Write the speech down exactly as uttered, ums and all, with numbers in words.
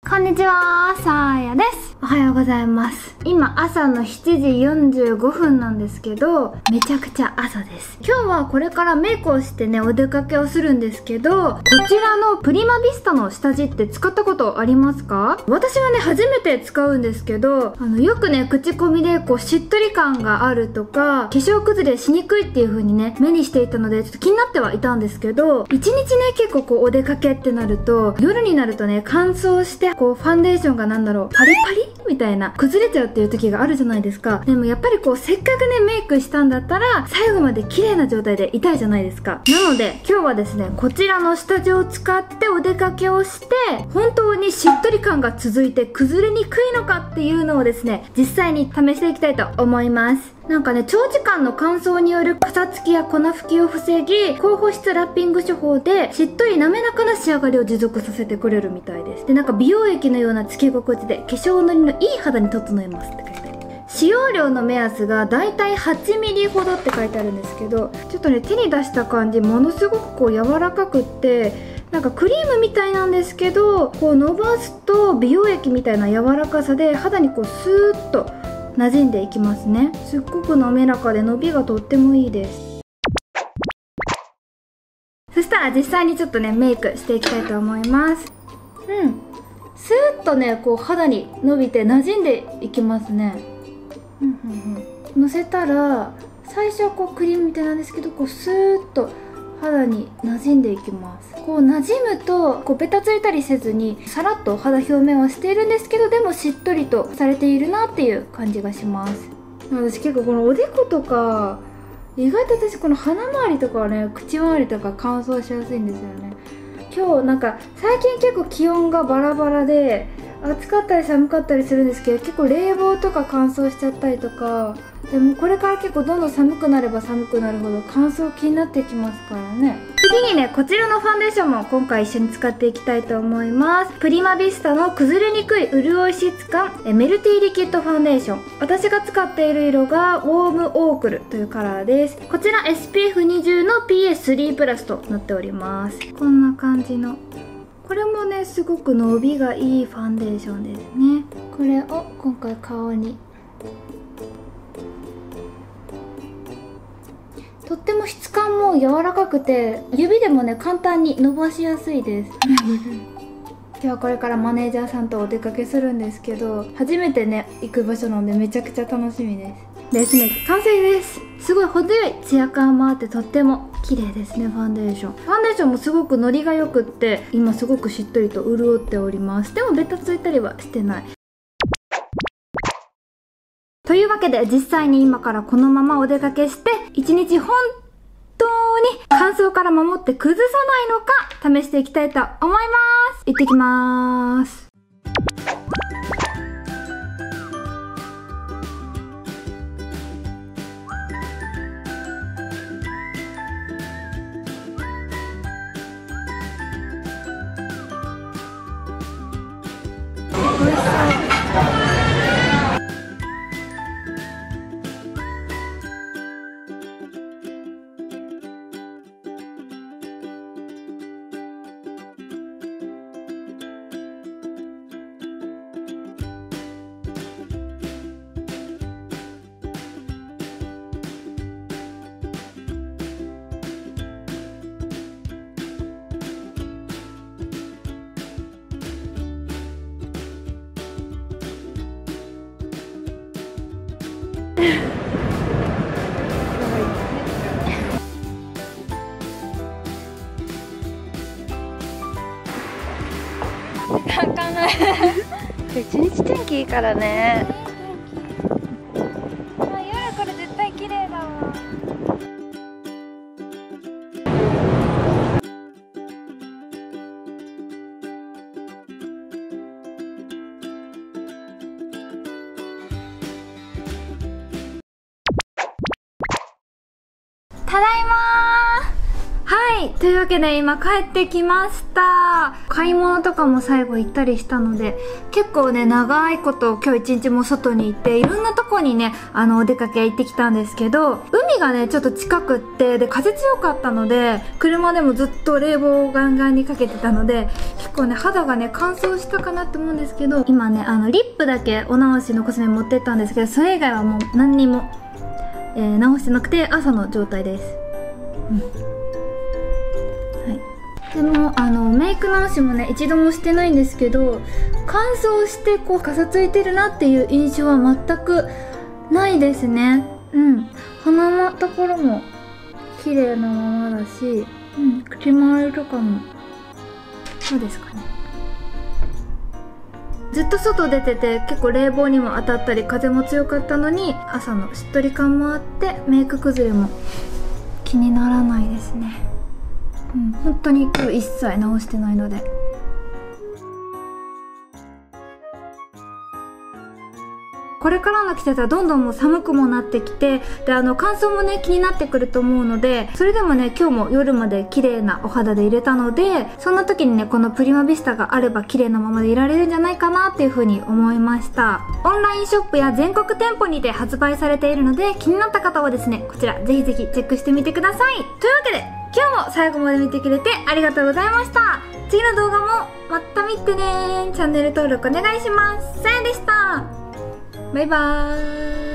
こんにちは、さーやです。おはようございます。今朝のしちじよんじゅうごふんなんですけど、めちゃくちゃ朝です。今日はこれからメイクをしてね、お出かけをするんですけど、こちらのプリマビスタの下地って使ったことありますか？私はね、初めて使うんですけど、あの、よくね、口コミでこう、しっとり感があるとか、化粧崩れしにくいっていう風にね、目にしていたので、ちょっと気になってはいたんですけど、一日ね、結構こう、お出かけってなると、夜になるとね、乾燥して、こう、ファンデーションがなんだろう、パリパリみたいな、崩れちゃうっていう時があるじゃないですか。でもやっぱりこう、せっかくね、メイクしたんだったら、最後まで綺麗な状態でいたいじゃないですか。なので、今日はですね、こちらの下地を使ってお出かけをして、本当にしっとり感が続いて崩れにくいのかっていうのをですね、実際に試していきたいと思います。なんかね、長時間の乾燥によるかさつきや粉吹きを防ぎ、高保湿ラッピング手法でしっとり滑らかな仕上がりを持続させてくれるみたいです。で、なんか美容液のようなつけ心地で化粧のりのいい肌に整えますって書いてある。使用量の目安がだいたいはちミリほどって書いてあるんですけど、ちょっとね、手に出した感じ、ものすごくこう柔らかくって、なんかクリームみたいなんですけど、こう伸ばすと美容液みたいな柔らかさで肌にこうスーッと馴染んでいきますね。すっごく滑らかで伸びがとってもいいです。そしたら実際にちょっとね、メイクしていきたいと思います。うん、スーッとね、こう肌に伸びて馴染んでいきますね。うんうんうん、のせたら最初はこうクリームみたいなんですけど、こうスーッと肌に馴染んでいきます。こう馴染むとこうベタついたりせずにさらっと肌表面はしているんですけど、でもしっとりとされているなっていう感じがします。私結構このおでことか、意外と私この鼻周りとかはね、口周りとか乾燥しやすいんですよね。今日なんか最近結構気温がバラバラで暑かったり寒かったりするんですけど、結構冷房とか乾燥しちゃったりとか、でもこれから結構どんどん寒くなれば寒くなるほど乾燥気になってきますからね。次にね、こちらのファンデーションも今回一緒に使っていきたいと思います。プリマビスタの崩れにくい潤い質感えメルティーリキッドファンデーション。私が使っている色がウォームオークルというカラーです。こちら エスピーエフにじゅう の ピーエースリー プラスとなっております。こんな感じの、これもね、すごく伸びがいいファンデーションですね。これを今回顔に、とっても質感も柔らかくて、指でもね、簡単に伸ばしやすいです今日はこれからマネージャーさんとお出かけするんですけど、初めてね、行く場所なのでめちゃくちゃ楽しみです。ベースメイク完成です。すごい程よいツヤ感もあって、とっても綺麗ですね。ファンデーションファンデーションもすごくノリがよくって、今すごくしっとりと潤っております。でもベタついたりはしてない。というわけで、実際に今からこのままお出かけして、一日本当に乾燥から守って崩さないのか試していきたいと思います。行ってきまーす。開かない一日天気いいからね。あ、夜これ絶対綺麗だわ。ただいまー。はい、 というわけで今帰ってきました。買い物とかも最後行ったりしたので、結構ね長いこと今日一日も外に行っていろんなとこにねあのお出かけ行ってきたんですけど、海がねちょっと近くって、で風強かったので車でもずっと冷房をガンガンにかけてたので、結構ね肌がね乾燥したかなって思うんですけど、今ねあのリップだけお直しのコスメ持ってったんですけど、それ以外はもう何にも、えー、直してなくて朝の状態です。うんでもあのメイク直しもね一度もしてないんですけど、乾燥してこうかさついてるなっていう印象は全くないですね。うん鼻のところも綺麗なままだし、うん、口周りとかもそうですかね。ずっと外出てて結構冷房にも当たったり風も強かったのに、朝のしっとり感もあってメイク崩れも気にならないですね。うん、本当に今日一切直してないので。これからの季節はどんどんもう寒くもなってきて、であの乾燥もね気になってくると思うので、それでもね今日も夜まで綺麗なお肌で入れたので、そんな時にねこのプリマビスタがあれば綺麗なままでいられるんじゃないかなっていう風に思いました。オンラインショップや全国店舗にて発売されているので、気になった方はですねこちらぜひぜひチェックしてみてください。というわけで今日も最後まで見てくれてありがとうございました。次の動画もまた見てね。チャンネル登録お願いします。さやでした。バイバーイ。